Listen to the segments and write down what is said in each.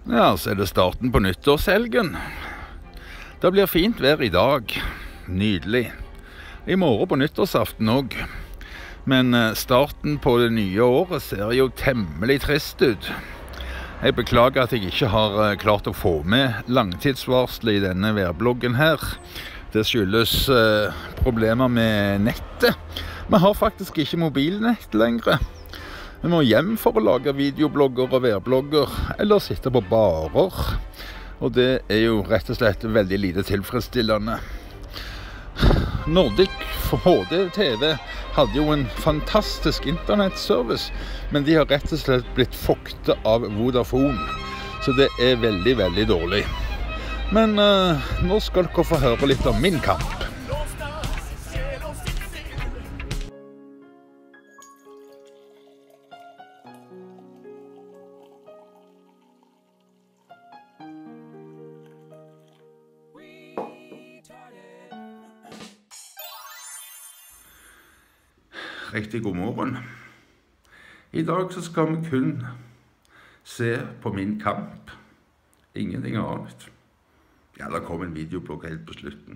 Ja, så det starten på nyttårshelgen. Det blir fint vær i dag. Nydelig. I morgen på nyttårsaften også. Men starten på det nye året ser jo temmelig trist ut. Jeg beklager at jeg ikke har klart å få med langtidsvarsel i denne værbloggen her. Det skyldes problemer med nettet. Vi har faktisk ikke mobilnett lenger. Vi må hjem for å lage videoblogger og værblogger, eller sitte på barer. Og det er jo rett og slett veldig lite tilfredsstillende. Nordic HD TV hadde jo en fantastisk internettservice, men de har rett og slett blitt foktet av Vodafone. Så det er veldig, veldig dårlig. Men nå skal dere få høre litt om min kamp. Riktig god morgen. I dag så skal vi kun se på min kamp. Ingenting annet. Ja, det kom en videoblogg helt på slutten.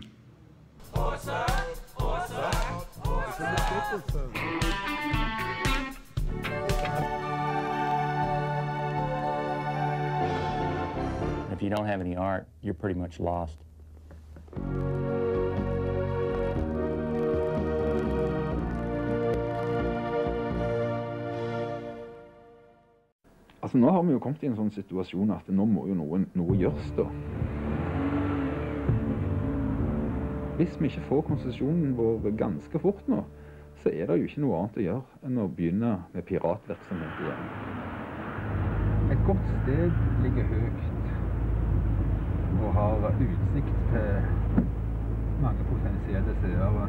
If you don't have any art, you're pretty much lost. Altså, nå har vi jo kommet i en sånn situasjon at nå må jo noe gjøres da. Hvis vi ikke får konsesjonen vår ganske fort nå, så er det jo ikke noe annet å gjøre enn å begynne med piratvirksomhet igjen. Et godt sted ligger høyt og har utsikt til mange potensielle seere.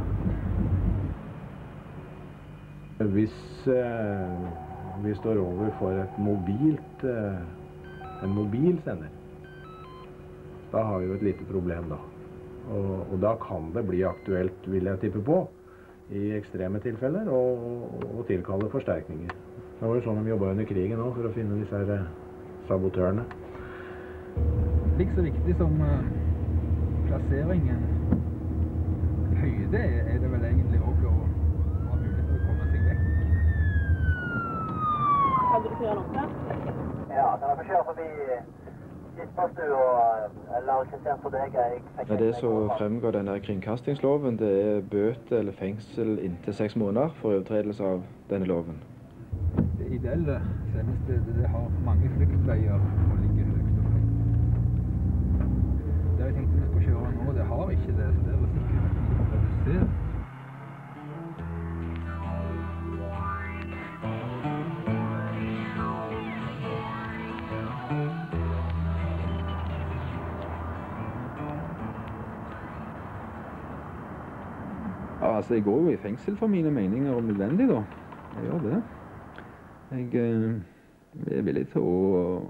Hvis vi står overfor en mobilsender, da har vi jo et lite problem da. Og da kan det bli aktuelt, vil jeg tippe på, i ekstreme tilfeller, å tilkalle forsterkninger. Det var jo sånn de jobbet under krigen også, for å finne disse her sabotørene. Like så viktig som plasseringen i høyde er det vel egentlig også å ha mulighet til å komme seg vekk. Kan du kjøre nok der? Ja, kan jeg få kjøre forbi Gittpastu eller kriterier for deg? Det som fremgår denne kringkastingsloven, det er bøte eller fengsel inntil 6 måneder for overtredelse av denne loven. Det ideelle sendestedet, det har mange fluktveier og ligger høyt og høyt. Det jeg tenkte vi skulle kjøre nå, det har ikke det, så det er sikkert redusert. Altså, jeg går jo i fengsel for mine meninger om nødvendig, da. Jeg gjør det. Jeg er villig til å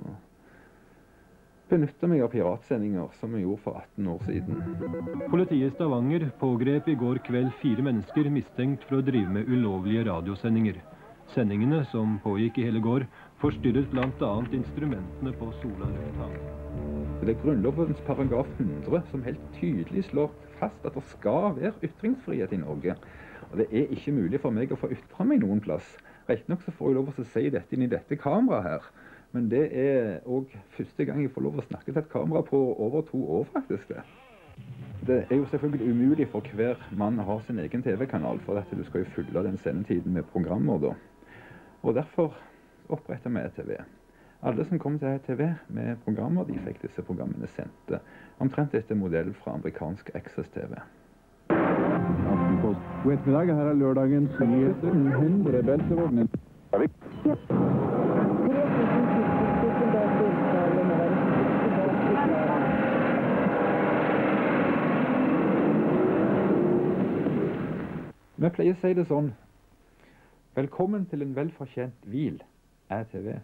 benytte meg av piratsendinger, som jeg gjorde for 18 år siden. Politiet i Stavanger pågrep i går kveld 4 mennesker mistenkt for å drive med ulovlige radiosendinger. Sendingene, som pågikk i hele går, forstyrret blant annet instrumentene på Sola lufthavn. Det er Grunnlovens paragraf 100 som helt tydelig slår fast at det skal være ytringsfrihet i Norge. Og det er ikke mulig for meg å få ytre meg noen plass. Rett nok så får jeg lov å si dette inn i dette kameraet her. Men det er også første gang jeg får lov å snakke til et kamera på over 2 år faktisk det. Det er jo selvfølgelig umulig for hver mann å ha sin egen TV-kanal, for at du skal jo fylle den sendetiden med programmer da. Og derfor oppretter vi ETV. Alle som kom til ETV med programmer, de fikk disse programmene sendte. Omtrent etter modell fra amerikansk Access TV. God ettermiddag, her er lørdagens nyheter. 100 beltevogner. Vi pleier å si det sånn: velkommen til en velfortjent hvil, ETV.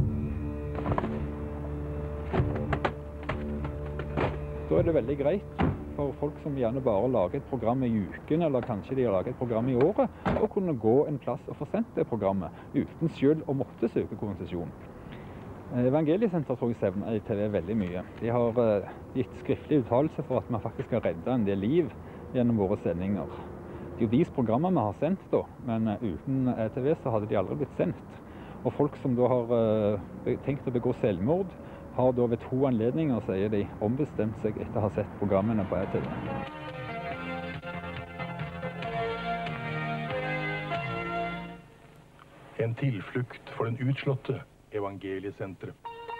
Da er det veldig greit for folk som gjerne bare lager et program i uken, eller kanskje de har laget et program i året, å kunne gå en plass og få sendt det programmet uten selv å måtte søke konsesjon. Evangeliesenteret tror jeg savner ETV veldig mye. De har gitt skriftlig uttalelse for at vi faktisk har reddet en del liv gjennom våre sendinger. Det er jo deres programmer vi har sendt da, men uten ETV så hadde de aldri blitt sendt. Og folk som da har tenkt å begå selvmord, har da ved 2 anledninger, sier de, ombestemt seg etter å ha sett programmene på ETV. En tilflukt for den utslåtte Evangeliesenteret.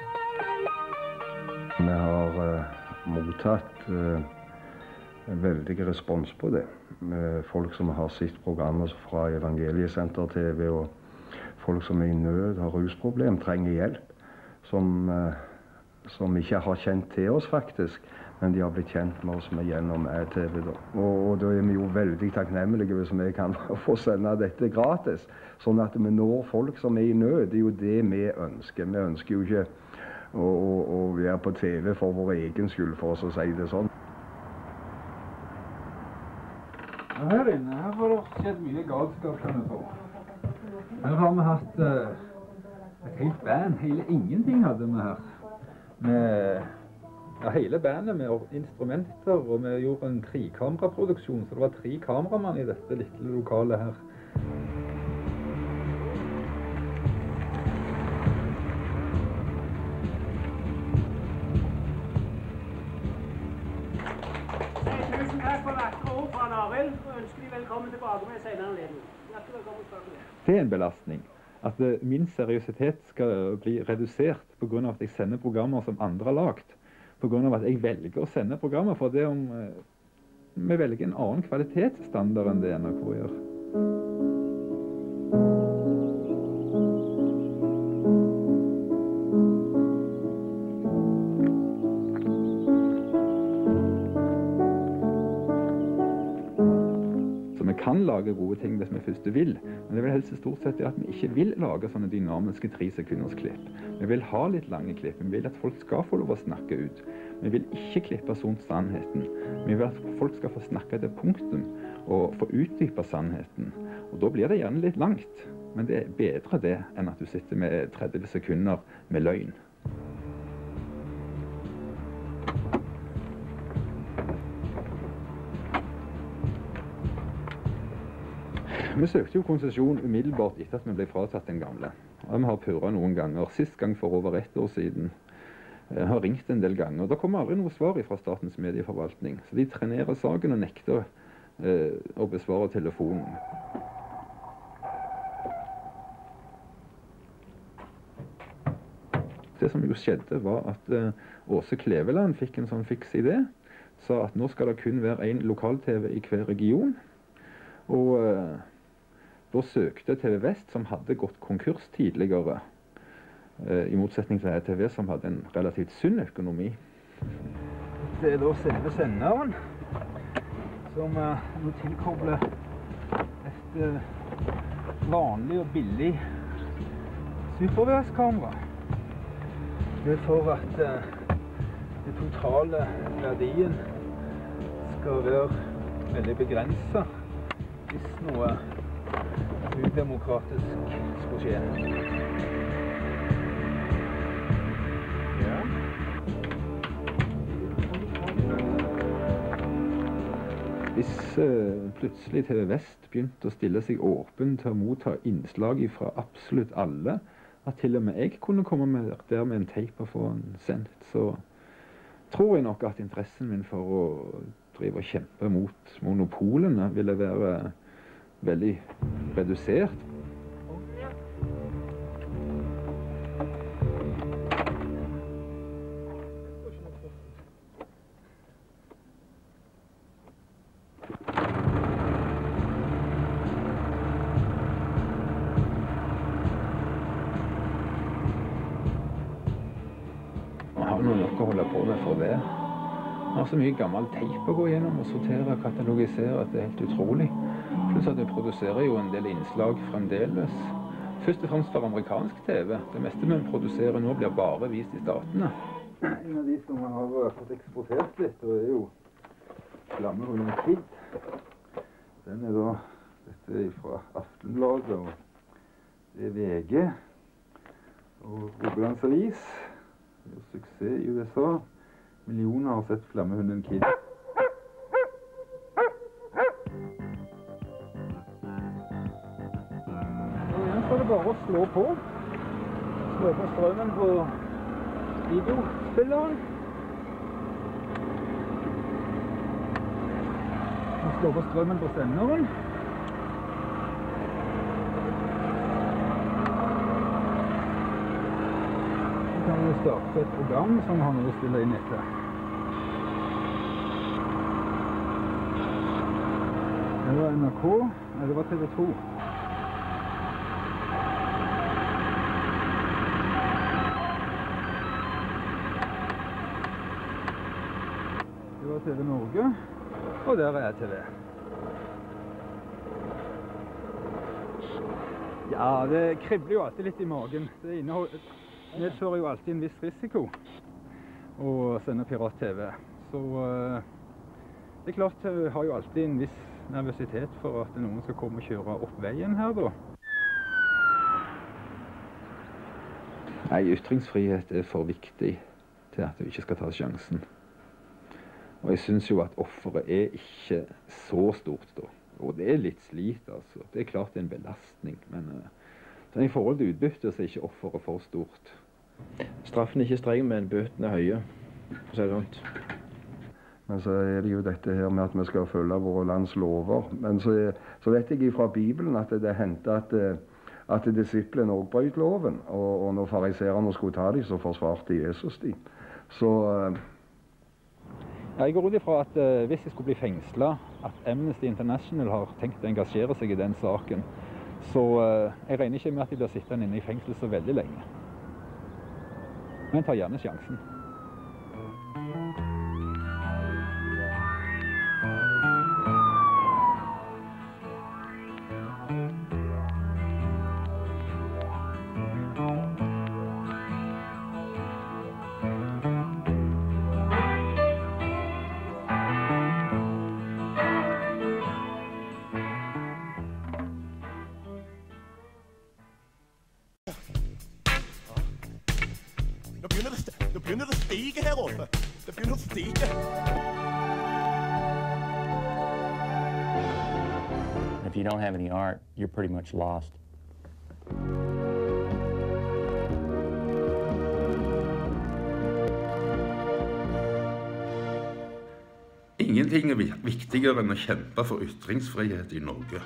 Vi har mottatt veldig respons på det. Folk som har sett programmer fra Evangeliesenter TV, og folk som er i nød, har rusproblem, trenger hjelp, som ikke har kjent til oss faktisk, men de har blitt kjent med oss gjennom ETV. Og da er vi jo veldig takknemlige hvis vi kan få sende dette gratis, sånn at vi når folk som er i nød. Det er jo det vi ønsker. Vi ønsker jo ikke å være på TV for vår egen skyld, for oss å si det sånn. Her inne her har det skjedd mye galskap, kan vi få. Her har vi hatt et helt band. Hele ingenting hadde vi her. Med hele bandet med instrumenter, og vi gjorde en 3-kameraproduksjon, så det var 3 kameramann i dette lille lokalet her. Tusen takk for vakre ord fra Arild, og ønsker de velkommen tilbake med senere anledning. Hjertelig velkommen tilbake. Det er en belastning. At min seriøsitet skal bli redusert på grunn av at jeg sender programmer som andre har lagt. På grunn av at jeg velger å sende programmer, for det om vi velger en annen kvalitetsstandard enn det NRK gjør. Vi kan lage gode ting hvis vi først vil, men det vil helst stort sett at vi ikke vil lage sånne dynamiske 3-sekunders klipp. Vi vil ha litt lange klipp, vi vil at folk skal få lov å snakke ut. Vi vil ikke klippe sånn sannheten. Vi vil at folk skal få snakke til punktum og få utdype sannheten. Og da blir det gjerne litt langt, men det er bedre det enn at du sitter med 30 sekunder med løgn. Vi søkte jo konsesjon umiddelbart etter at vi ble fratatt den gamle. Og vi har purret noen ganger. Sist gang for over 1 år siden. Jeg har ringt en del ganger. Da kommer aldri noe svar fra Statens medieforvaltning. Så de trenerer saken og nekter å besvare telefonen. Det som jo skjedde var at Åse Kleveland fikk en sånn fiks idé. Sa at nå skal det kun være en lokal-TV i hver region. Og da søkte TV Vest, som hadde gått konkurs tidligere, i motsetning til ETV, som hadde en relativt sunn økonomi. Det er da selve senderen, som nå tilkobler et vanlig og billig superværskamera. Det er for at den totale verdien skal være veldig begrenset hvis noe udemokratisk skulle skje. Ja. Hvis plutselig TV Vest begynte å stille seg åpen til å motta innslag fra absolutt alle, at til og med jeg kunne komme der med en teip og få den sendt, så tror jeg nok at interessen min for å drive og kjempe mot monopolene ville være veldig redusert. Man har noe nok å holde på med for det. Man har så mye gammel teip å gå gjennom og sortere og katalogisere at det er helt utrolig. Pluss at vi produserer jo en del innslag fremdeles. Først og fremst for amerikansk TV. Det meste vi produserer nå blir bare vist i statene. En av de som har fått eksportert litt, og er jo Flammehunden Kid. Den er da, dette er fra Aftenbladet, og det er VG. Og Rogalands Avis gjør suksess i USA. Millioner har sett flammehunden Kid. Og igjen så er det bare å slå på. Slå på strømmen på videospilleren. Og slå på strømmen på senderen. Så kan vi starte et program som har noe å spille inn etter. Det var NRK, eller det var TV 2. Det var TV Norge, og der er TV. Ja, det kribler jo alltid litt i magen. Det medfører jo alltid en viss risiko å sende pirat-TV. Så det er klart, jeg har jo alltid en viss nervøsitet for at noen skal komme og kjøre opp veien her da. Nei, ytringsfrihet er for viktig til at vi ikke skal ta sjansen. Og jeg synes jo at offeret er ikke så stort da. Og det er litt slit, altså. Det er klart det er en belastning, men i forhold til utbytte så er ikke offeret for stort. Straffen er ikke streng, men bøtene er høye, for å si det sånt. Men så er det jo dette her med at vi skal følge våre lands lover. Men så vet jeg fra Bibelen at det hendte at disiplene også brøt loven. Og når fariserene skulle ta dem, så forsvarte Jesus dem. Så jeg går ut ifra at hvis jeg skulle bli fengslet, at Amnesty International har tenkt å engasjere seg i den saken, så jeg regner ikke med at de blir sittende inne i fengsel så veldig lenge. Men jeg tar gjerne sjansen. Nå begynner det å stige her oppe. Det begynner å stige. If you don't have any art, you're pretty much lost. Ingenting er viktigere enn å kjempe for ytringsfrihet i Norge.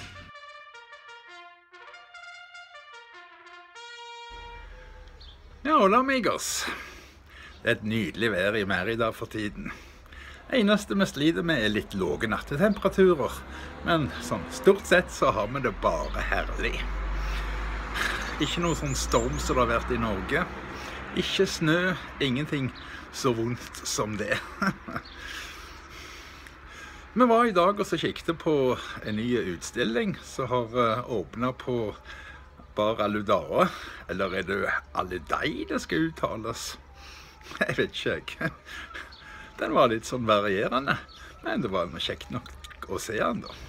Ja, hola amigos. Det er et nydelig vær i Mérida for tiden. Det eneste vi sliter med er litt lave nattetemperaturer, men sånn, stort sett så har vi det bare herlig. Ikke noe sånn storm som det har vært i Norge. Ikke snø, ingenting så vondt som det. Vi var i dag og så kikket på en ny utstilling som har åpnet på Bar Aludara, eller er det Aludei det skal uttales? Jeg vet ikke. Den var litt sånn varierende, men det var kjekt nok å se den da.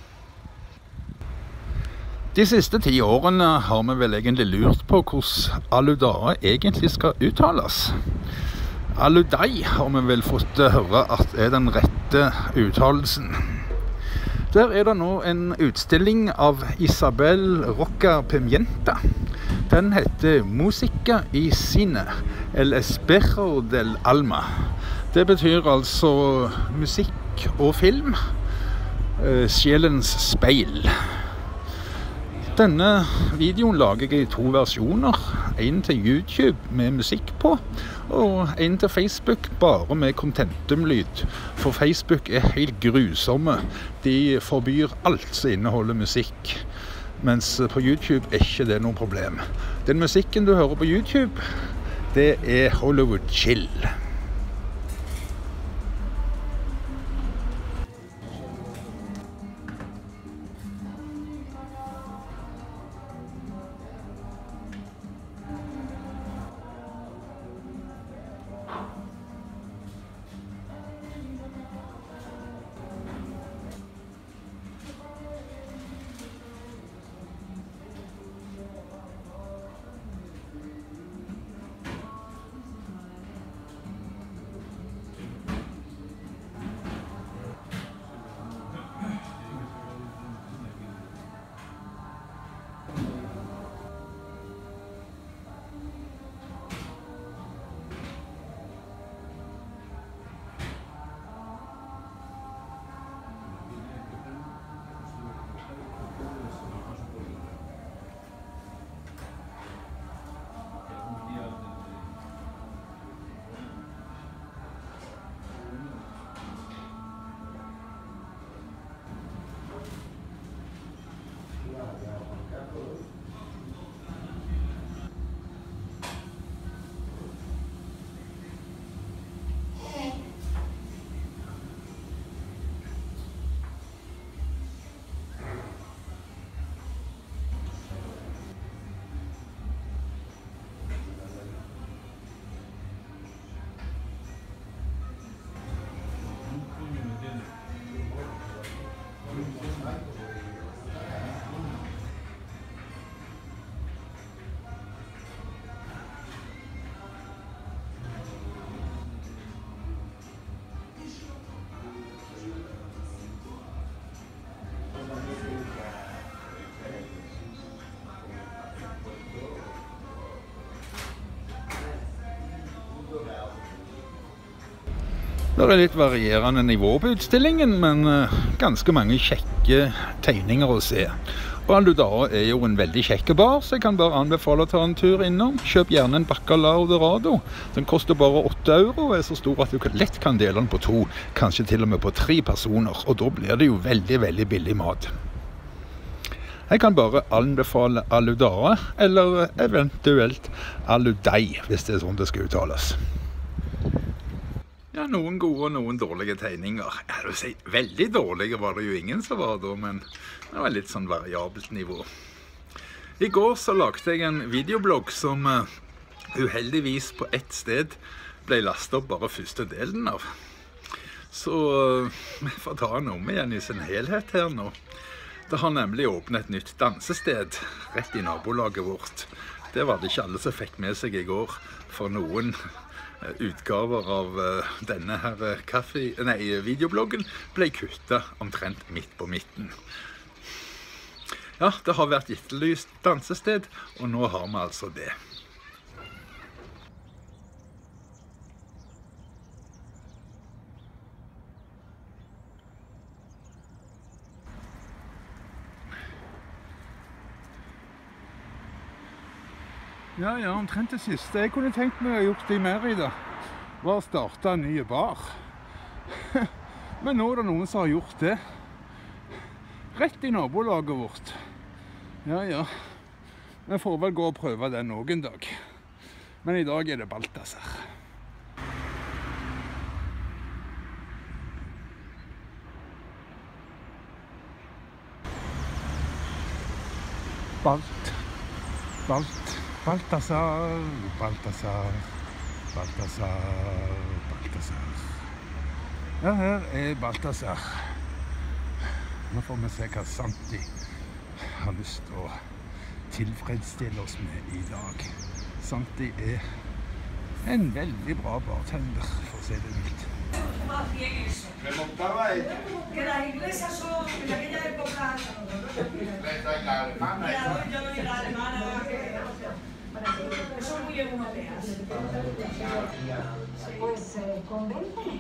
De siste 10 årene har vi vel egentlig lurt på hvordan Aludara egentlig skal uttales. Aludei har vi vel fått høre at er den rette uttalelsen. Der er det nå en utstilling av Isabel Roca Pimienta. Den heter Música y Cine, el espejo del alma. Det betyr altså musikk og film, sjelens speil. Denne videoen lager jeg i 2 versjoner. En til YouTube med musikk på, og en til Facebook bare med contentum-lyd. For Facebook er helt grusomme. De forbyr alt som inneholder musikk. Mens på YouTube er ikke det noe problem. Den musikken du hører på YouTube, det er Hollywood Chill. Det er litt varierende nivå på utstillingen, men ganske mange kjekke tegninger å se. Og Aludara er jo en veldig kjekke bar, så jeg kan bare anbefale å ta en tur innom. Kjøp gjerne en Bacalao Dorado. Den koster bare 8 euro og er så stor at du lett kan dele den på 2, kanskje til og med på 3 personer, og da blir det jo veldig, veldig billig mat. Jeg kan bare anbefale Aludara, eller eventuelt Aludei, hvis det er sånn det skal uttales. Ja, noen gode og noen dårlige tegninger. Jeg vil si, veldig dårlige var det jo ingen som var da, men det var litt sånn variabelt nivå. I går så lagde jeg en videoblogg som uheldigvis på ett sted ble lastet opp bare første delen av. Så vi får ta den om igjen i sin helhet her nå. Det har nemlig åpnet et nytt dansested rett i nabolaget vårt. Det var det ikke alle som fikk med seg i går, for noen utgaver av denne her videobloggen ble kuttet omtrent midt på midten. Ja, det har vært etterlyst dansested, og nå har vi altså det. Ja, omtrent det siste jeg kunne tenkt meg å ha gjort i Merida, var å starte en ny bar. Men nå er det noen som har gjort det. Rett i nabolaget vårt. Ja. Vi får vel gå og prøve den noen dag. Men i dag er det Balthazar. Balthazar. Ja, her er Balthazar. Nå får vi se hva Santi har lyst til å tilfredsstille oss med i dag. Santi er en veldig bra bartender, for å si det mildt. Me montaba que las inglesas son en aquella época la alemana son muy europeas. Pues convénceme.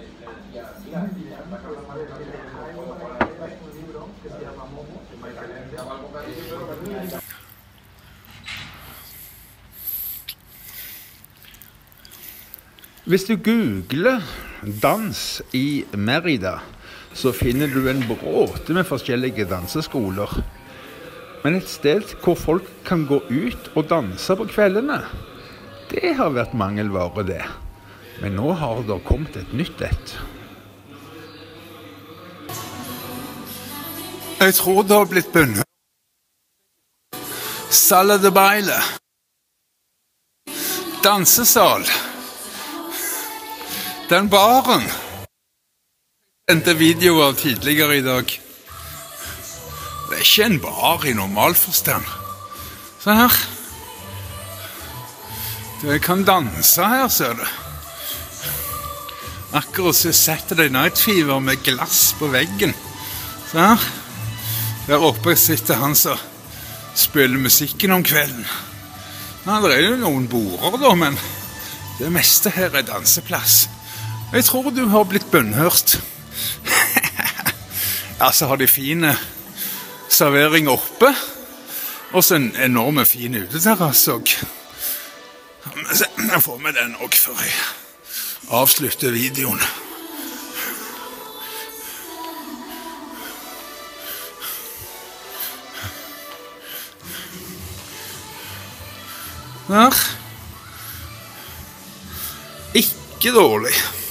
Hvis du googler dans i Merida, så finner du en bråte med forskjellige danseskoler. Men et sted hvor folk kan gå ut og danse på kveldene, det har vært mangelvare det. Men nå har det kommet et nytt et. Jeg tror det har blitt bundet. Sala de Baile. Dansesal. Den baren. Sendte videoer tidligere i dag. Det er ikke en bar i normal forstand. Se her. Du kan danse her, ser du. Akkurat så Saturday Night Fever med glass på veggen. Se her. Der oppe sitter han som spiller musikken om kvelden. Ja, det er jo noen border da, men det meste her er danseplass. Jeg tror du har blitt bønnhørt. Ja, så har de fine servering oppe, og så en enorme fin uteterrasse også. Jeg får med den også før jeg avslutter videoen. Der. Ikke dårlig.